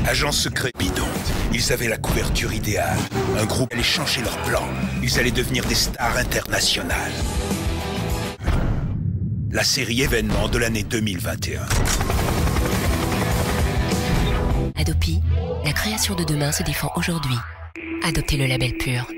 Agents secrets bidons. Ils avaient la couverture idéale. Un groupe allait changer leur plan. Ils allaient devenir des stars internationales. La série événement de l'année 2021. Adopi, la création de demain se défend aujourd'hui. Adoptez le label PUR.